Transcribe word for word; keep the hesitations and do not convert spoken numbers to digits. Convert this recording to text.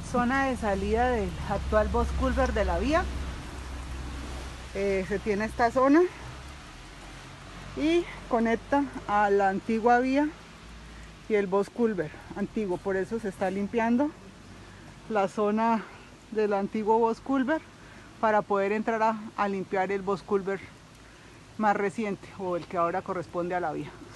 zona de salida del actual Bosculver de la vía. Eh, se tiene esta zona y conecta a la antigua vía y el Bosculver antiguo. Por eso se está limpiando la zona del antiguo Bosculver para poder entrar a, a limpiar el Bosculver más reciente, o el que ahora corresponde a la vía.